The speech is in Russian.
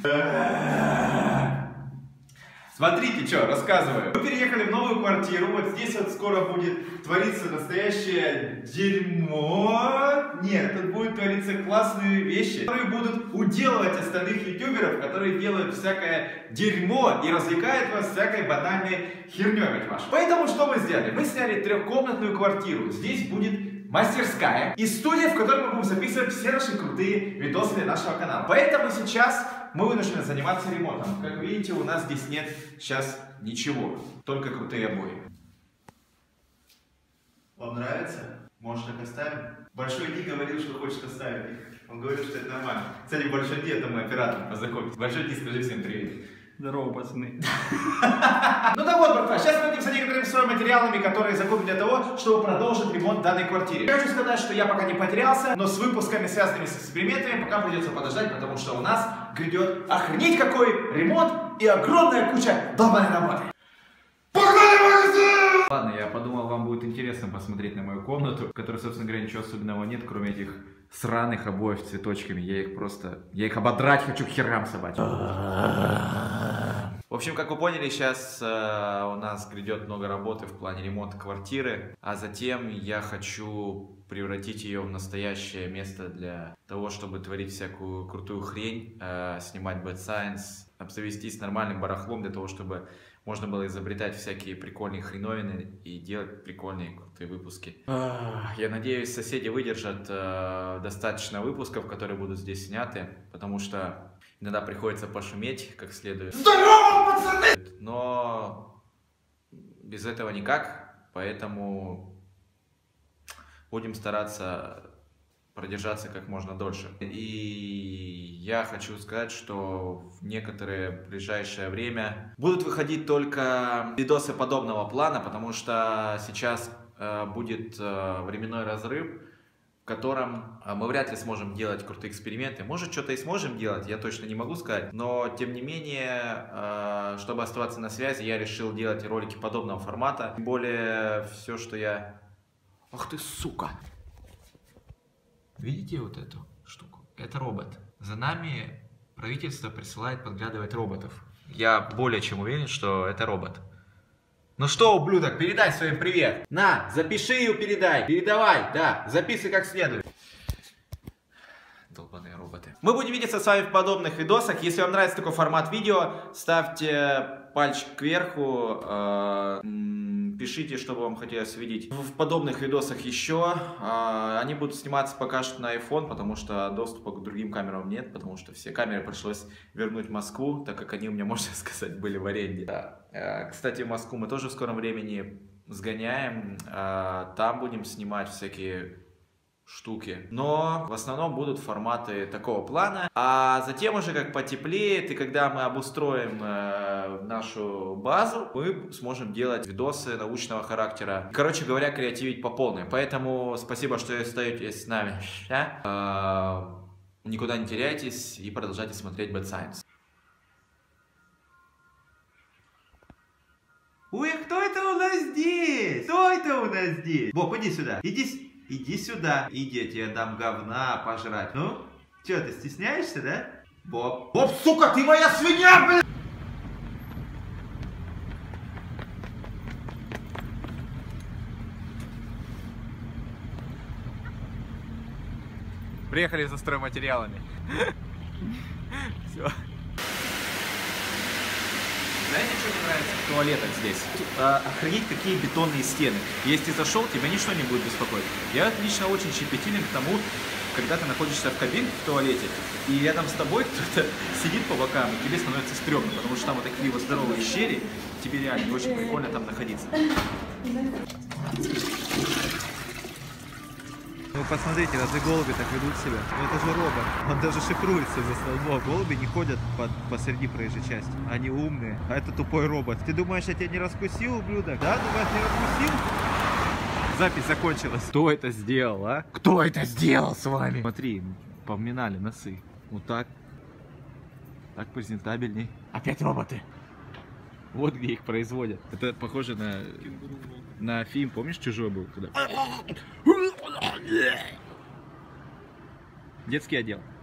Смотрите, что, рассказываю. Мы переехали в новую квартиру, вот здесь вот скоро будет твориться настоящее дерьмо. Нет, тут будут твориться классные вещи, которые будут уделывать остальных ютуберов, которые делают всякое дерьмо и развлекают вас всякой банальной херней вашей. Поэтому что мы сделали? Мы сняли трехкомнатную квартиру. Здесь будет мастерская и студия, в которой мы будем записывать все наши крутые видосы для нашего канала. Поэтому сейчас мы вынуждены заниматься ремонтом. Как видите, у нас здесь нет сейчас ничего, только крутые обои. Вам нравится? Может, так оставим? Большой Ди говорил, что хочет оставить их. Он говорил, что это нормально. Кстати, Большой Ди — это мой оператор, познакомьтесь. Большой Ди, скажи всем привет. Здорово, пацаны. Ну да вот, братва, сейчас мы будем за некоторыми стройматериалами, которые закупим для того, чтобы продолжить ремонт в данной квартире. Я хочу сказать, что я пока не потерялся, но с выпусками, связанными с экспериментами, пока придется подождать, потому что у нас грядет охренеть какой ремонт и огромная куча долбаной работы. Ладно, я подумал, вам будет интересно посмотреть на мою комнату, в которой, собственно говоря, ничего особенного нет, кроме этих сраных обоев с цветочками. Я их ободрать хочу к херам собачьим. В общем, как вы поняли, сейчас у нас грядет много работы в плане ремонта квартиры, а затем я хочу превратить ее в настоящее место для того, чтобы творить всякую крутую хрень, снимать Bad Science, обзавестись нормальным барахлом для того, чтобы можно было изобретать всякие прикольные хреновины и делать прикольные крутые выпуски. Я надеюсь, соседи выдержат достаточно выпусков, которые будут здесь сняты, потому что иногда приходится пошуметь как следует. Здорово, пацаны! Но без этого никак, поэтому будем стараться продержаться как можно дольше. И я хочу сказать, что в некоторое ближайшее время будут выходить только видосы подобного плана, потому что сейчас будет временной разрыв, в котором мы вряд ли сможем делать крутые эксперименты. Может, что-то и сможем делать, я точно не могу сказать. Но, тем не менее, чтобы оставаться на связи, я решил делать ролики подобного формата. Тем более, все, что я... Ах ты, сука! Видите вот эту штуку? Это робот. За нами правительство присылает подглядывать роботов. Я более чем уверен, что это робот. Ну что, ублюдок, передай своим привет. На, запиши ее, передай. Передавай, да, записывай как следует. Долбаные роботы. Мы будем видеться с вами в подобных видосах. Если вам нравится такой формат видео, ставьте пальчик кверху. Пишите, что вам хотелось видеть в подобных видосах еще. Они будут сниматься пока что на iPhone, потому что доступа к другим камерам нет, потому что все камеры пришлось вернуть в Москву, так как они у меня, можно сказать, были в аренде. Кстати, в Москву мы тоже в скором времени сгоняем. Там будем снимать всякие штуки. Но в основном будут форматы такого плана. А затем уже как потеплеет, и когда мы обустроим нашу базу, мы сможем делать видосы научного характера. Короче говоря, креативить по полной. Поэтому спасибо, что остаетесь с нами. Никуда не теряйтесь и продолжайте смотреть Bad Science. Ой, кто это у нас здесь? Кто это у нас здесь? Боб, иди сюда. Иди сюда. Иди, я тебе дам говна пожрать. Ну? Че, ты стесняешься, да? Боб. Боб, сука, ты моя свинья, блин! Приехали за стройматериалами. Все. Знаете, что мне нравится в туалетах здесь? Охренеть, какие бетонные стены. Если ты зашел, тебя ничто не будет беспокоить. Я лично очень щепетилен к тому, когда ты находишься в кабинке в туалете, и рядом с тобой кто-то сидит по бокам, и тебе становится стрёмно, потому что там вот такие вот здоровые щели, тебе реально не очень прикольно там находиться. Ну посмотрите, разве голуби так ведут себя? Ну это же робот. Он даже шифруется за столбом. Голуби не ходят посреди проезжей части. Они умные, а это тупой робот. Ты думаешь, я тебя не раскусил, ублюдок? Да, думаешь, не раскусил? Запись закончилась. Кто это сделал, а? Кто это сделал с вами? Смотри, поминали носы. Вот так. Так презентабельней. Опять роботы. Вот где их производят. Это похоже на фильм, помнишь, «Чужой» был? Когда... Детский отдел.